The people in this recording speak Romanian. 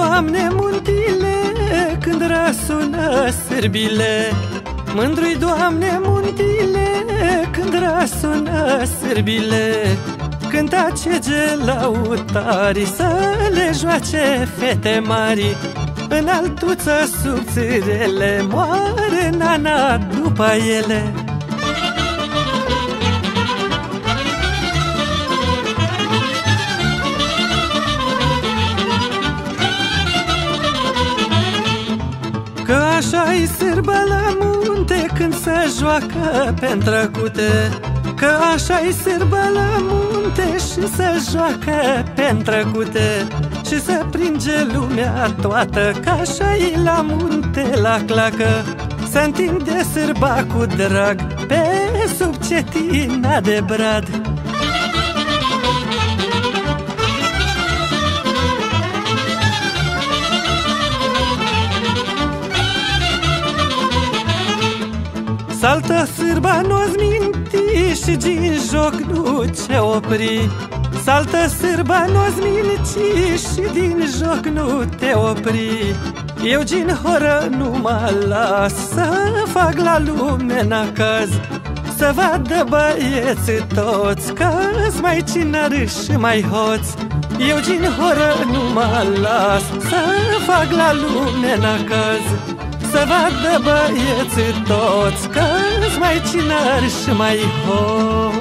Doamne, muntile, când răsună sârbile. Mândru-i, Doamne, muntile, când răsună sârbile. Cânta cege lăutari, să le joace fete mari. În altuță subțirele, moare nana după ele. Că așa-i sârba la munte când se joacă pe-ntrăcute. Că așa-i sârba la munte și se joacă pe-ntrăcute. Și se pringe lumea toată, că așa-i la munte la clacă. Se întinde sârba cu drag pe sub cetina de brad. Saltă sârba, nu-ți minti și din joc nu ce opri. Saltă sârba, nu-ți minti și din joc nu te opri. Eu din horă nu mă las să fac la lume n-acaz. Să vadă băieții toți că-s mai cinări și mai hoți. Eu din horă nu mă las să fac la lume n-acaz. Să vadă băieții toți că-s mai cinări și mai hoți.